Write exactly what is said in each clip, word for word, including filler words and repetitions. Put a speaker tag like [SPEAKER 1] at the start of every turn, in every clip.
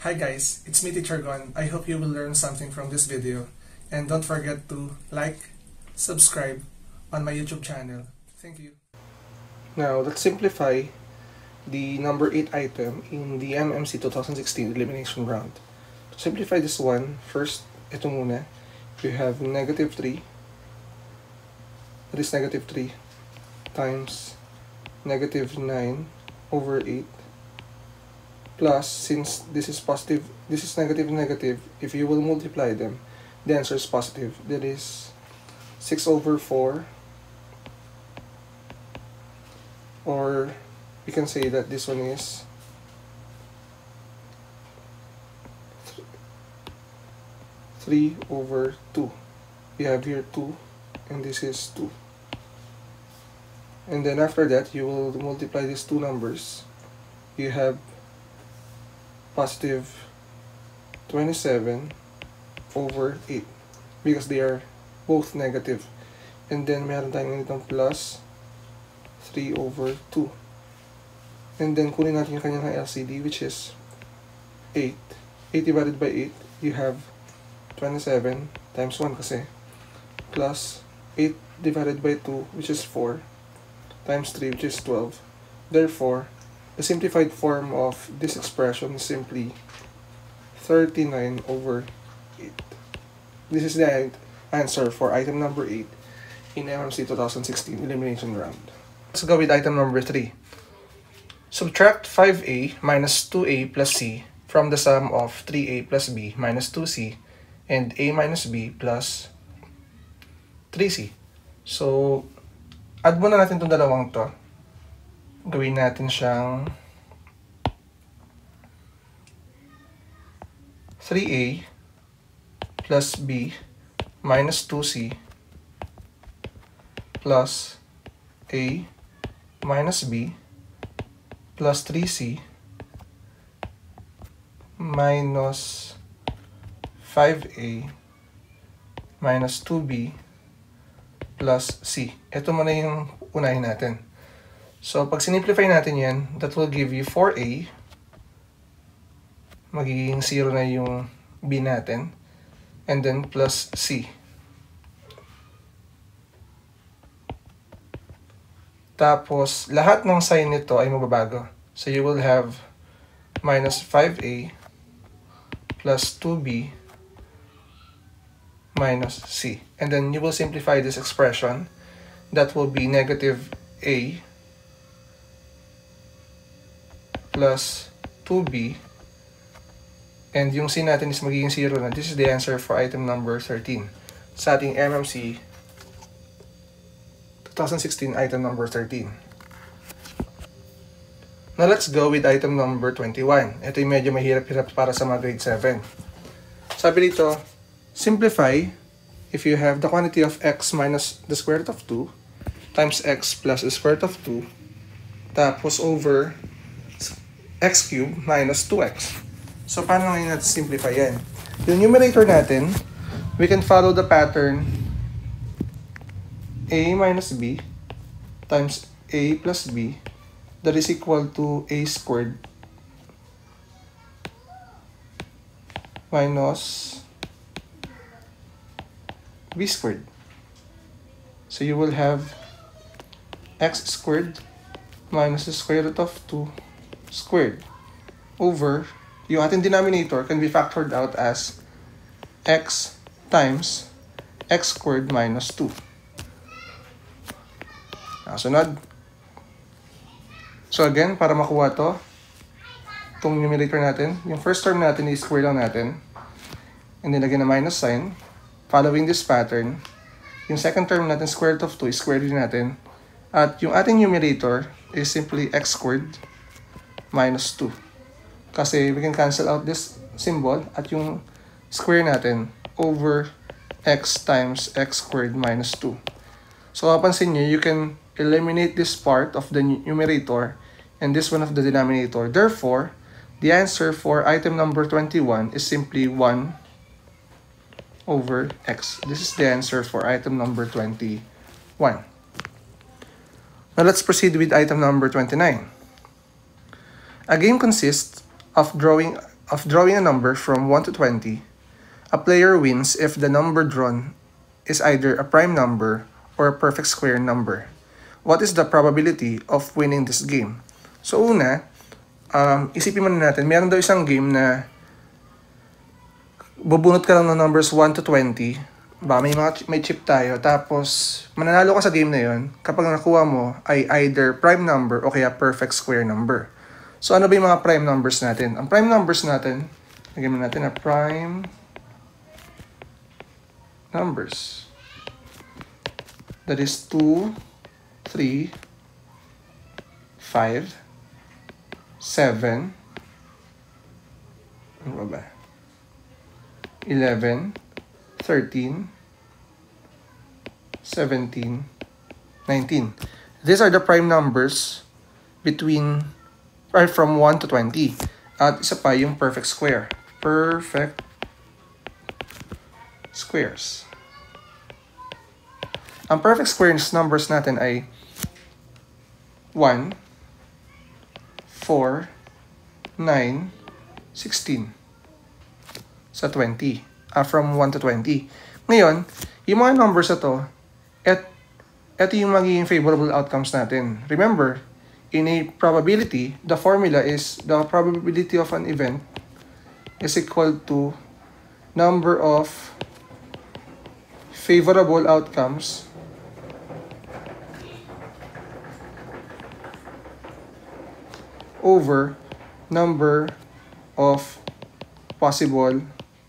[SPEAKER 1] Hi guys, it's me Teacher Gon. I hope you will learn something from this video. And don't forget to like, subscribe on my YouTube channel. Thank you. Now, let's simplify the number eight item in the M M C twenty sixteen elimination round. To simplify this one, first, ito muna. You have negative three. That is negative three times negative nine over eight. Plus, since this is positive, this is negative negative, if you will multiply them, the answer is positive. That is six over four. Or we can say that this one is three over two. We have here two, and this is two. And then after that, you will multiply these two numbers. You have positive twenty-seven over eight because they are both negative. And then meron tayong ganitong plus three over two. And then kunin natin yung kanyang L C D, which is eight. eight divided by eight, you have twenty-seven times one kasi. Plus eight divided by two, which is four. Times three, which is twelve. Therefore, the simplified form of this expression is simply thirty-nine over eight. This is the answer for item number eight in M M C twenty sixteen elimination round. Let's go with item number three. Subtract five A minus two A plus C from the sum of three A plus B minus two C and A minus B plus three C. So, add muna natin itong dalawang to. Gawin natin siyang three A plus B minus two C plus A minus B plus three C minus five A minus two B plus C. Ito muna yung unahin natin. So, pag sinimplify natin yan, that will give you four A. Magiging zero na yung B natin. And then plus C. Tapos, lahat ng sign nito ay mababago. So, you will have minus five A plus two B minus C. And then, you will simplify this expression. That will be negative A plus two B. And yung C natin is magiging zero na. This is the answer for item number thirteen. Sa ating M M C twenty sixteen item number thirteen. Now let's go with item number twenty-one. Ito yung medyo mahirap-hirap para sa mga grade seven. Sabi dito, simplify if you have the quantity of x minus the square root of two times x plus the square root of two tapos over x cubed minus two x. So, paano ngayon natin simplify yan? Yung numerator natin, we can follow the pattern a minus b times a plus b that is equal to a squared minus b squared. So, you will have x squared minus the square root of two squared over yung ating denominator can be factored out as x times x squared minus two. Sunod. So again, para makuha to, itong numerator natin, yung first term natin is square lang natin. And then again, a minus sign. Following this pattern, yung second term natin, square root of two, is square din natin. At yung ating numerator is simply x squared minus two. Kasi we can cancel out this symbol at yung square natin over x times x squared minus two. So, kapansin nyo, you can eliminate this part of the numerator and this one of the denominator. Therefore, the answer for item number twenty-one is simply one over x. This is the answer for item number twenty-one. Now, let's proceed with item number twenty-nine. A game consists of drawing of drawing a number from one to twenty, a player wins if the number drawn is either a prime number or a perfect square number. What is the probability of winning this game? So una, um, isipin muna natin, meron daw isang game na bubunot ka lang ng numbers one to twenty. Ba, may, mga, may chip tayo. Tapos, mananalo ka sa game na yon kapag nakuha mo ay either prime number o kaya perfect square number. So, ano ba yung mga prime numbers natin? Ang prime numbers natin, lagyan mo natin na prime numbers. That is two, three, five, seven, ano ba ba? eleven, thirteen, seventeen, nineteen. These are the prime numbers between or from one to twenty. At isa pa yung perfect square. Perfect squares. Ang perfect squares numbers natin ay one, four, nine, sixteen. Sa twenty. Uh, from one to twenty. Ngayon, yung mga numbers na to, at ito yung magiging favorable outcomes natin. Remember, in a probability, the formula is the probability of an event is equal to number of favorable outcomes over number of possible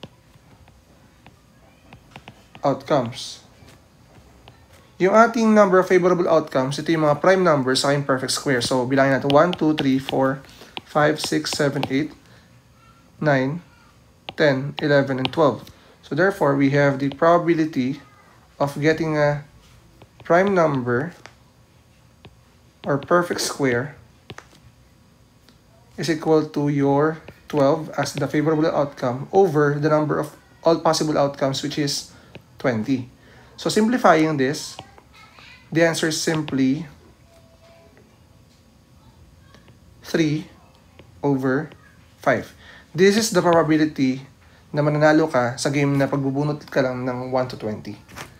[SPEAKER 1] outcomes. Yung ating number of favorable outcomes, ito yung mga prime numbers sa aking perfect square. So, bilangin natin one, two, three, four, five, six, seven, eight, nine, ten, eleven, and twelve. So, therefore, we have the probability of getting a prime number or perfect square is equal to your twelve as the favorable outcome over the number of all possible outcomes, which is twenty. So, simplifying this, the answer is simply three over five. This is the probability na mananalo ka sa game na pagbubunot ka lang ng one to twenty.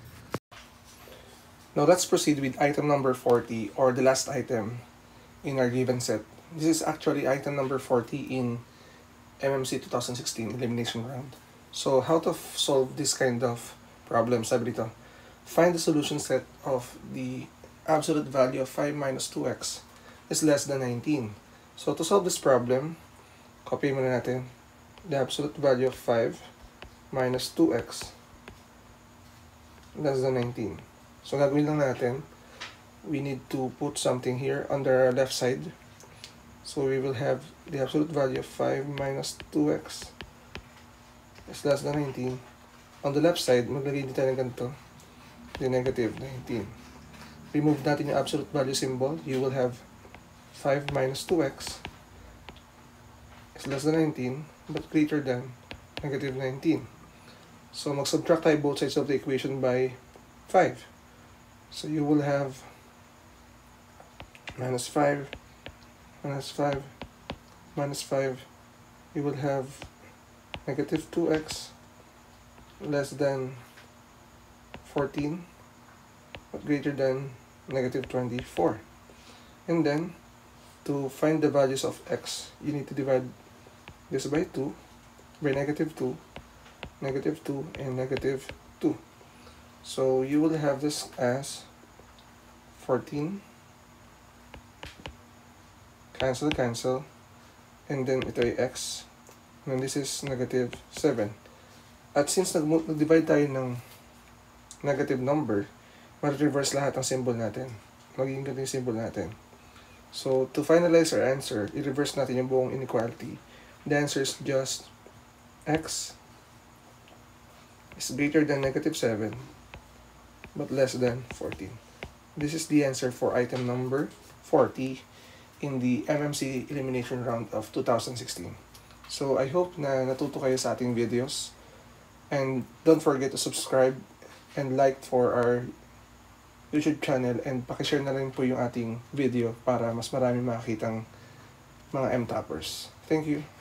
[SPEAKER 1] Now, let's proceed with item number forty, or the last item in our given set. This is actually item number forty in M M C twenty sixteen elimination round. So, how to solve this kind of problem? Sabi dito, find the solution set of the absolute value of five minus two x is less than nineteen. So, to solve this problem, copy muna natin the absolute value of five minus two x less than nineteen. So, gagawin lang natin, we need to put something here on the left side. So, we will have the absolute value of five minus two x is less than nineteen. On the left side, maglagay dito ng ganito, the negative nineteen. Remove natin yung absolute value symbol. You will have five minus two x is less than nineteen, but greater than negative nineteen. So, mag-subtract tayo both sides of the equation by five. So, you will have minus five, minus five, minus five. You will have negative two x less than fourteen, but greater than negative twenty-four. And then, to find the values of x, you need to divide this by two, by negative two, negative two, and negative two. So, you will have this as fourteen, cancel, cancel, and then ito ay x, and this is negative seven. At since nag-divide tayo ng negative number, ma-reverse lahat ang symbol natin. Magiging ganito yung symbol natin. So, to finalize our answer, i-reverse natin yung buong inequality. The answer is just x is greater than negative seven, but less than fourteen. This is the answer for item number forty in the M M C elimination round of two thousand sixteen. So, I hope na natuto kayo sa ating videos. And don't forget to subscribe and like for our YouTube channel, and pakishare na rin po yung ating video para mas marami makakitang mga M-Tappers. Thank you.